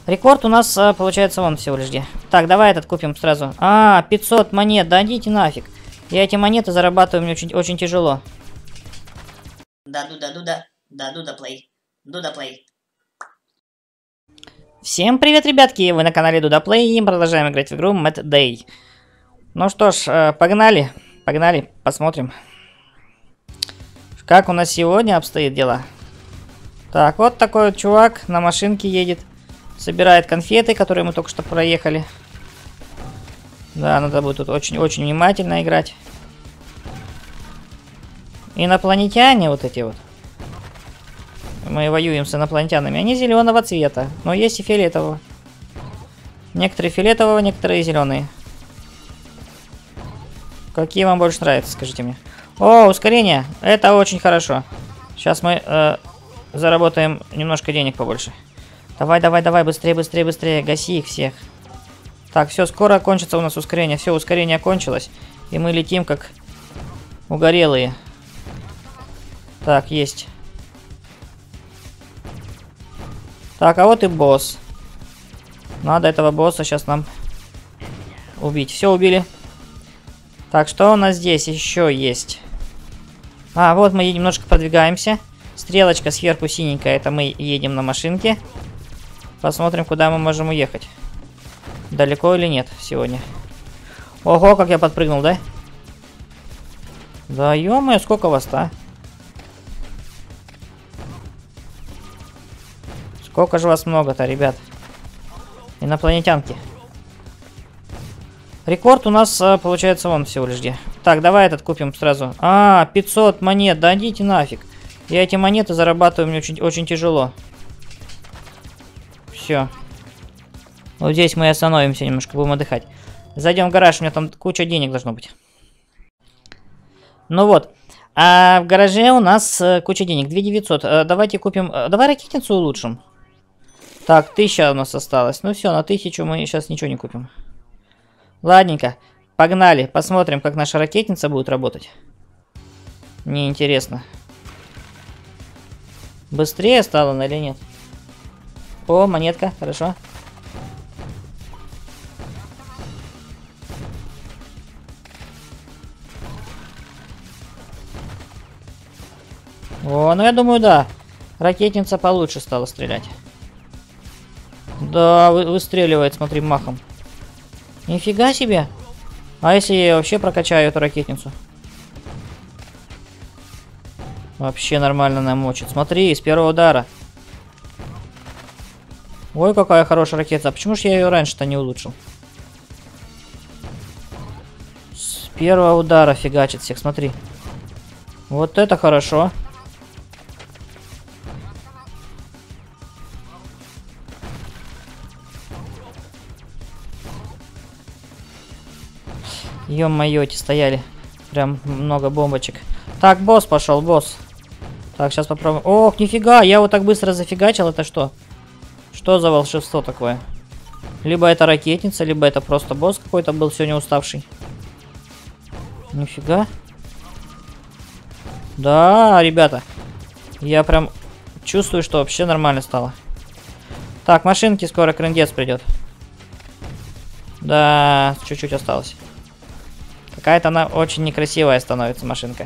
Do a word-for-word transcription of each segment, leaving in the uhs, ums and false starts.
Рекорд у нас а, получается вон всего лишь где. Так, давай этот купим сразу. А, пятьсот монет, да идите нафиг. Я эти монеты зарабатываю, мне очень, очень тяжело. Да, дуда, дуда, да, дуда плей, дуда плей. Всем привет, ребятки! Вы на канале Дуда Плей и продолжаем играть в игру Mad Day. Ну что ж, погнали, погнали, посмотрим, как у нас сегодня обстоит дела. Так, вот такой вот чувак на машинке едет, собирает конфеты, которые мы только что проехали. Да, надо будет тут очень-очень внимательно играть. Инопланетяне вот эти вот. Мы воюем с инопланетянами. Они зеленого цвета, но есть и фиолетового. Некоторые фиолетового, некоторые зеленые. Какие вам больше нравятся, скажите мне. О, ускорение. Это очень хорошо. Сейчас мы э, заработаем немножко денег побольше. Давай, давай, давай, быстрее, быстрее, быстрее. Гаси их всех. Так, все, скоро кончится у нас ускорение. Все, ускорение кончилось. И мы летим как угорелые. Так, есть. Так, а вот и босс. Надо этого босса сейчас нам убить. Все, убили. Так, что у нас здесь еще есть? А, вот мы немножко продвигаемся. Стрелочка сверху синенькая, это мы едем на машинке. Посмотрим, куда мы можем уехать. Далеко или нет сегодня. Ого, как я подпрыгнул, да? Да, ё-моё, сколько вас-то, а? Сколько же вас много-то, ребят? Инопланетянки. Рекорд у нас получается вон всего лишь где. Так, давай этот купим сразу. А, пятьсот монет, да идите нафиг. Я эти монеты зарабатываю, мне очень, очень тяжело. Все. Вот здесь мы остановимся немножко, будем отдыхать. Зайдем в гараж, у меня там куча денег должно быть. Ну вот. А в гараже у нас куча денег, две тысячи девятьсот. Давайте купим... Давай ракетницу улучшим. Так, тысяча у нас осталось. Ну все, на тысячу мы сейчас ничего не купим. Ладненько, погнали. Посмотрим, как наша ракетница будет работать. Мне интересно. Быстрее стало она или нет? О, монетка, хорошо. О, ну я думаю, да. Ракетница получше стала стрелять. Да, вы, выстреливает, смотри, махом. Нифига себе. А если я вообще прокачаю эту ракетницу? Вообще нормально намочит. Смотри, с первого удара. Ой, какая хорошая ракета. А почему же я ее раньше-то не улучшил? С первого удара фигачит всех, смотри. Вот это хорошо. Ё-моё, эти стояли. Прям много бомбочек. Так, босс пошел, босс. Так, сейчас попробуем. Ох, нифига, я вот так быстро зафигачил. Это что? Что за волшебство такое? Либо это ракетница, либо это просто босс какой-то был сегодня уставший. Нифига. Да, ребята. Я прям чувствую, что вообще нормально стало. Так, машинки скоро крындец придет. Да, чуть-чуть осталось. Какая-то она очень некрасивая становится, машинка.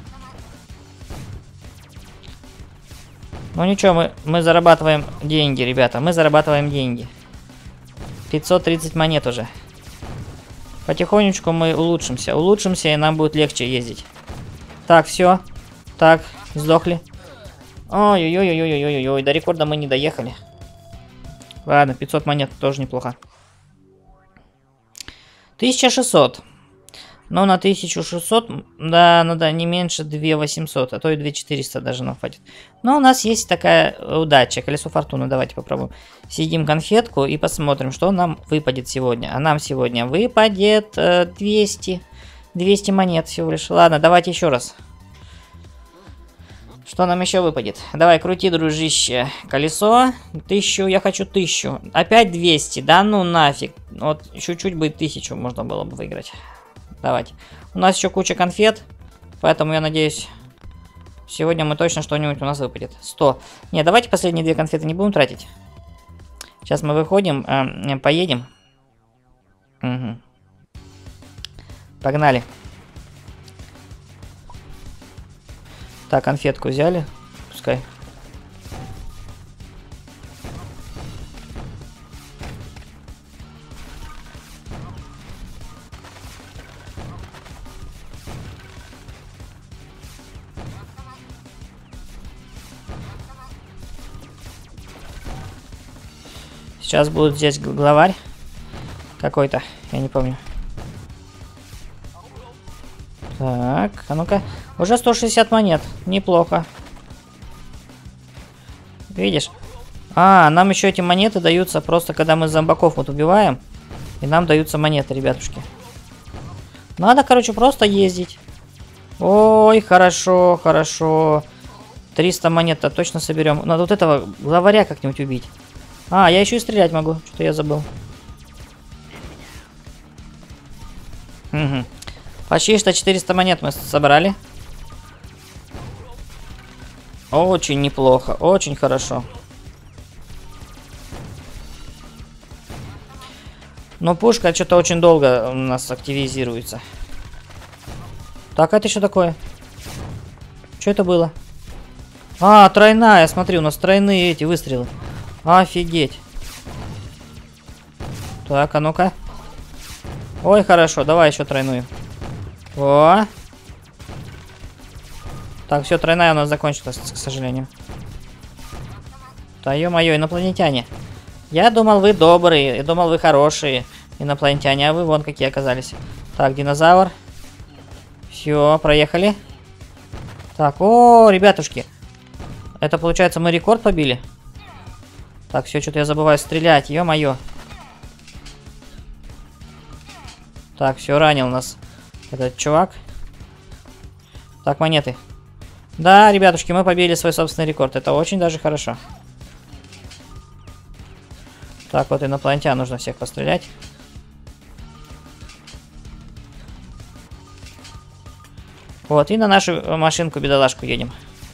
Ну ничего, мы, мы зарабатываем деньги, ребята. Мы зарабатываем деньги. пятьсот тридцать монет уже. Потихонечку мы улучшимся. Улучшимся, и нам будет легче ездить. Так, все. Так, сдохли. Ой-ой-ой-ой-ой-ой-ой. До рекорда мы не доехали. Ладно, пятьсот монет тоже неплохо. тысяча шестьсот. Но на тысячу шестьсот, да, надо не меньше две тысячи восемьсот, а то и две тысячи четыреста даже нам хватит. Но у нас есть такая удача, колесо фортуны, давайте попробуем. Съедим конфетку и посмотрим, что нам выпадет сегодня. А нам сегодня выпадет э, двести, двести монет всего лишь. Ладно, давайте еще раз. Что нам еще выпадет? Давай, крути, дружище. Колесо, тысячу, я хочу тысячу. Опять двести, да ну нафиг. Вот чуть-чуть бы тысячу можно было бы выиграть. Давайте. У нас еще куча конфет, поэтому я надеюсь, сегодня мы точно что-нибудь у нас выпадет. сто. Не, давайте последние две конфеты не будем тратить. Сейчас мы выходим, э, поедем. Угу. Погнали. Так, конфетку взяли. Пускай. Сейчас будет здесь главарь какой-то, я не помню. Так, а ну-ка. Уже сто шестьдесят монет, неплохо. Видишь? А, нам еще эти монеты даются просто, когда мы зомбаков вот убиваем. И нам даются монеты, ребятушки. Надо, короче, просто ездить. Ой, хорошо, хорошо. триста монет-то точно соберем. Надо вот этого главаря как-нибудь убить. А, я еще и стрелять могу. Что-то я забыл. Угу. Почти что четыреста монет мы собрали. Очень неплохо. Очень хорошо. Но пушка что-то очень долго у нас активизируется. Так, это что такое? Что это было? А, тройная. Смотри, у нас тройные эти выстрелы. Офигеть. Так, а ну-ка. Ой, хорошо, давай еще тройную. О. Так, все, тройная у нас закончилась, к сожалению. Да ё-моё, инопланетяне. Я думал, вы добрые, я думал, вы хорошие инопланетяне, а вы вон какие оказались. Так, динозавр. Все, проехали. Так, о, ребятушки. Это, получается, мы рекорд побили? Так, все, что-то я забываю стрелять, ё-моё. Так, все, ранил нас этот чувак. Так, монеты. Да, ребятушки, мы побили свой собственный рекорд. Это очень даже хорошо. Так, вот инопланетян нужно всех пострелять. Вот, и на нашу машинку-бедолашку едем.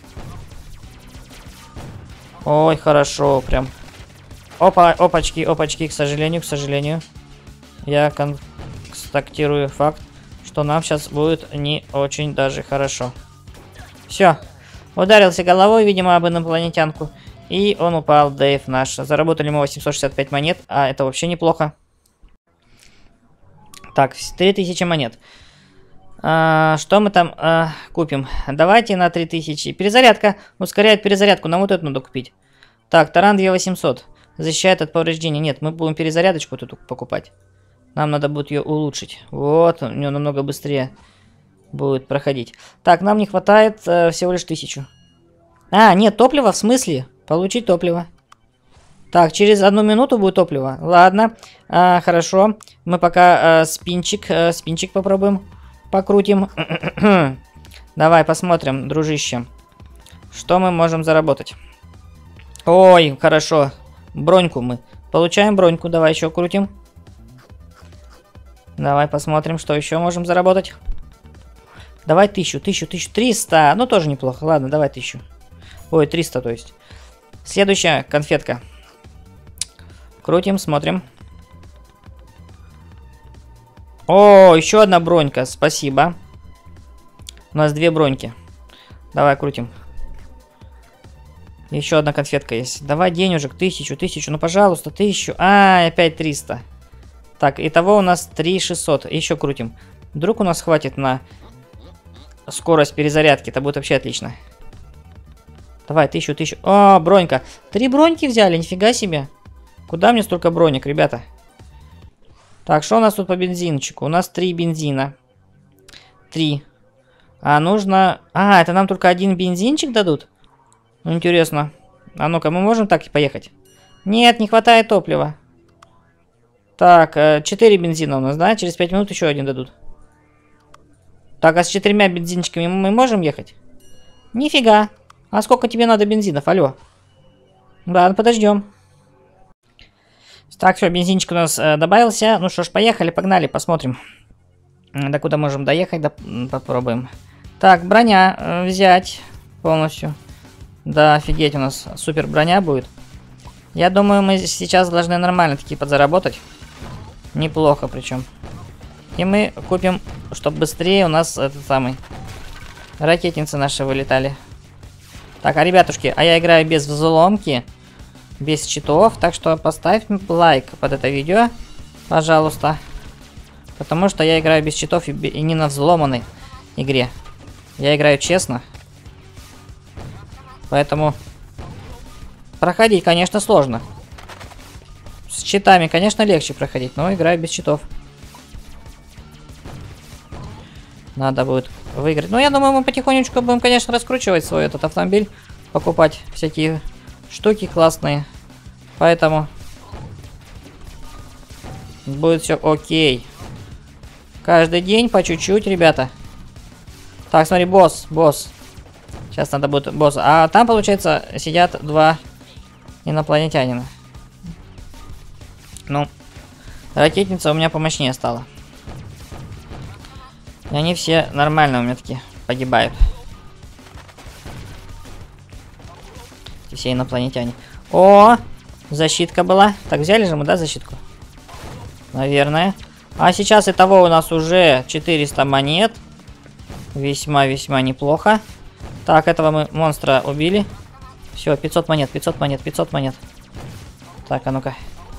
Ой, хорошо, прям. Опа, опачки, опачки, к сожалению, к сожалению. Я констатирую факт, что нам сейчас будет не очень даже хорошо. Все. Ударился головой, видимо, об инопланетянку. И он упал, Дэйв наш. Заработали мы восемьсот шестьдесят пять монет, а это вообще неплохо. Так, три тысячи монет. А, что мы там а, купим? Давайте на три тысячи. Перезарядка. Ускоряет перезарядку. Нам вот эту надо купить. Так, таран две тысячи восемьсот. Защищает от повреждений. Нет, мы будем перезарядочку тут покупать. Нам надо будет ее улучшить. Вот, у нее намного быстрее будет проходить. Так, нам не хватает э, всего лишь тысячу. А, нет, топлива, в смысле? Получить топливо. Так, через одну минуту будет топливо. Ладно, а, хорошо. Мы пока а, спинчик, а, спинчик попробуем. Покрутим. Давай посмотрим, дружище. Что мы можем заработать? Ой, хорошо. Броньку мы. Получаем броньку. Давай еще крутим. Давай посмотрим, что еще можем заработать. Давай тысячу, тысячу, тысячу, триста. Ну, тоже неплохо. Ладно, давай тысячу. Ой, триста, то есть. Следующая конфетка. Крутим, смотрим. О, еще одна бронька. Спасибо. У нас две броньки. Давай крутим. Еще одна конфетка есть. Давай денежек. Тысячу, тысячу. Ну, пожалуйста, тысячу. А, опять триста. Так, итого у нас три тысячи шестьсот. Еще крутим. Вдруг у нас хватит на скорость перезарядки. Это будет вообще отлично. Давай, тысячу, тысячу. О, бронька. Три броньки взяли, нифига себе. Куда мне столько бронек, ребята? Так, что у нас тут по бензинчику? У нас три бензина. Три. А нужно... А, это нам только один бензинчик дадут? Ну, интересно. А ну-ка, мы можем так и поехать? Нет, не хватает топлива. Так, четыре бензина у нас, да? Через пять минут еще один дадут. Так, а с четырьмя бензинчиками мы можем ехать? Нифига. А сколько тебе надо бензинов? Алло. Да, подождем. Так, все, бензинчик у нас э, добавился. Ну что ж, поехали, погнали, посмотрим. До куда можем доехать, да, попробуем. Так, броня э, взять полностью. Да, офигеть, у нас супер броня будет. Я думаю, мы сейчас должны нормально таки подзаработать. Неплохо причем. И мы купим, чтобы быстрее у нас этот самый... ракетницы наши вылетали. Так, а ребятушки, а я играю без взломки, без читов, так что поставь лайк под это видео, пожалуйста. Потому что я играю без читов и, и не на взломанной игре. Я играю честно. Поэтому проходить, конечно, сложно. С читами, конечно, легче проходить, но играю без читов. Надо будет выиграть. Ну, я думаю, мы потихонечку будем, конечно, раскручивать свой этот автомобиль. Покупать всякие штуки классные. Поэтому будет все окей. Каждый день по чуть-чуть, ребята. Так, смотри, босс, босс. Сейчас надо будет босса. А там, получается, сидят два инопланетянина. Ну, ракетница у меня помощнее стала. И они все нормально у меня такие погибают. Эти все инопланетяне. О, защитка была. Так, взяли же мы, да, защитку? Наверное. А сейчас итого у нас уже четыреста монет. Весьма-весьма неплохо. Так, этого мы монстра убили. Все, пятьсот монет, пятьсот монет, пятьсот монет. Так, а ну-ка.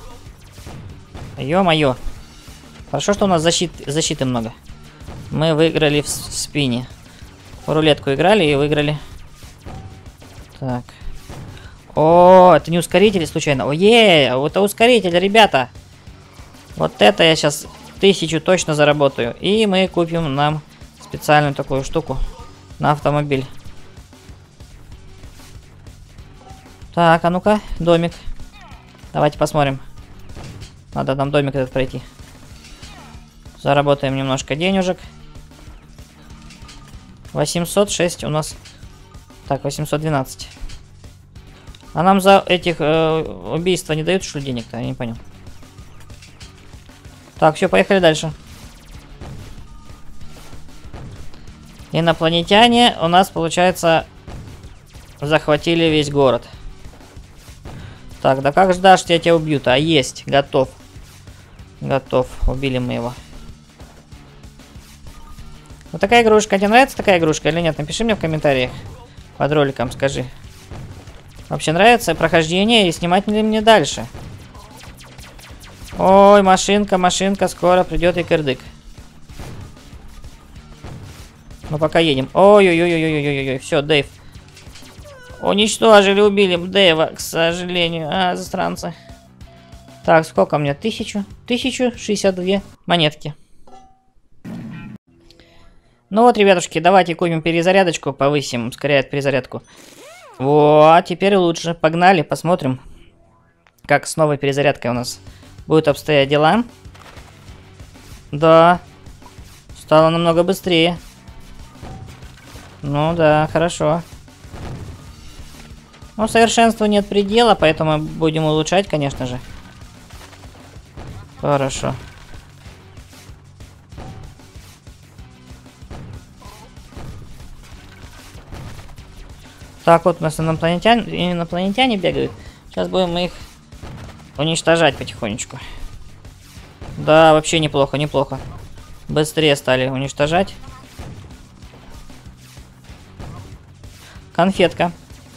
Ё-моё. Хорошо, что у нас защит, защиты много. Мы выиграли в, в спине. В рулетку играли и выиграли. Так. О, это не ускоритель случайно? Ой, это ускоритель, ребята. Вот это я сейчас тысячу точно заработаю. И мы купим нам специальную такую штуку на автомобиль. Так, а ну-ка, домик. Давайте посмотрим. Надо нам домик этот пройти. Заработаем немножко денежек. восемьсот шесть у нас. Так, восемьсот двенадцать. А нам за этих э, убийства не дают, что ли, денег-то? Я не понял. Так, все, поехали дальше. Инопланетяне у нас, получается, захватили весь город. Так, да как ждашь, я тебя убью-то? А есть, готов. Готов, убили мы его. Вот такая игрушка. Тебе нравится такая игрушка или нет? Напиши мне в комментариях под роликом, скажи. Вообще нравится прохождение и снимать ли мне дальше? Ой, машинка, машинка, скоро придет и кирдык. Ну пока едем. Ой-ой-ой-ой-ой-ой-ой, все, Дэйв. Уничтожили, убили Дэйва, к сожалению. А, засранцы. Так, сколько у меня? Тысячу? Тысячу шестьдесят две монетки. Ну вот, ребятушки, давайте купим перезарядочку, повысим, ускоряет перезарядку. Вот, теперь лучше. Погнали, посмотрим, как с новой перезарядкой у нас будут обстоять дела. Да, стало намного быстрее. Ну да, хорошо. Ну, совершенству нет предела, поэтому будем улучшать, конечно же. Хорошо. Так, вот у нас инопланетяне, инопланетяне бегают. Сейчас будем их уничтожать потихонечку. Да, вообще неплохо, неплохо. Быстрее стали уничтожать. Конфетка.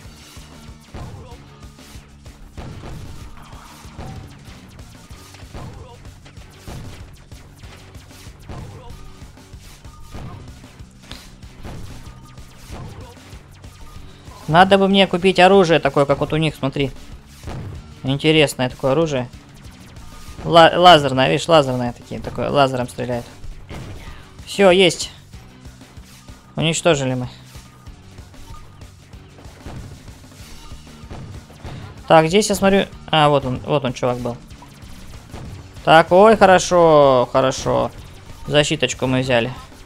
Надо бы мне купить оружие такое, как вот у них, смотри. Интересное такое оружие. Ла лазерное, видишь, лазерное такие, такое, лазером стреляет. Все, есть. Уничтожили мы. Так, здесь я смотрю... А, вот он, вот он, чувак был. Так, ой, хорошо, хорошо. Защиточку мы взяли.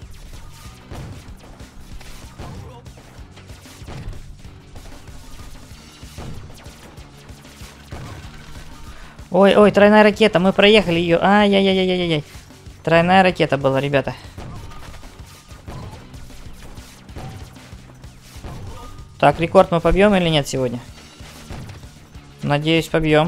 Ой, ой, тройная ракета, мы проехали ее. Ай-яй-яй-яй-яй-яй. Тройная ракета была, ребята. Так, рекорд мы побьем или нет сегодня? Надеюсь, побьем.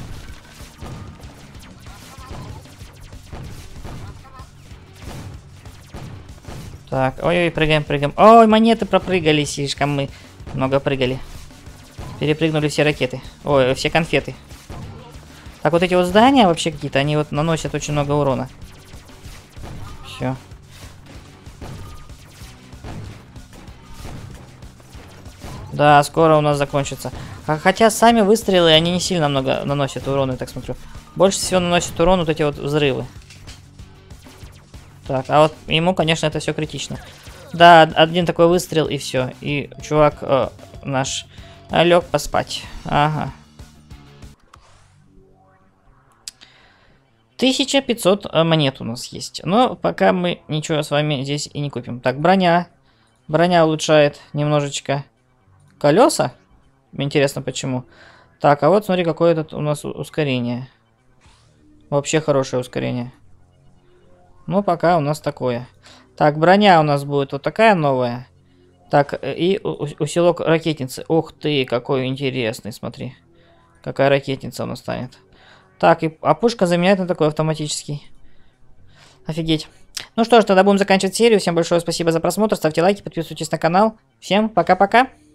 Так, ой-ой, прыгаем, прыгаем. Ой, монеты пропрыгали, слишком мы много прыгали. Перепрыгнули все ракеты. Ой, все конфеты. Так, вот эти вот здания вообще какие-то, они вот наносят очень много урона. Все. Да, скоро у нас закончится. Хотя сами выстрелы, они не сильно много наносят урона, я так смотрю. Больше всего наносят урон вот эти вот взрывы. Так, а вот ему, конечно, это все критично. Да, один такой выстрел и все. И чувак э, наш э, лег поспать. Ага. тысяча пятьсот монет у нас есть. Но пока мы ничего с вами здесь и не купим. Так, броня. Броня улучшает немножечко колеса. Интересно, почему. Так, а вот смотри, какое тут у нас ускорение. Вообще хорошее ускорение. Ну, пока у нас такое. Так, броня у нас будет вот такая новая. Так, и усилок ракетницы. Ух ты, какой интересный, смотри. Какая ракетница у нас станет. Так, и, а пушка заменяет на такой автоматический. Офигеть. Ну что ж, тогда будем заканчивать серию. Всем большое спасибо за просмотр. Ставьте лайки, подписывайтесь на канал. Всем пока-пока.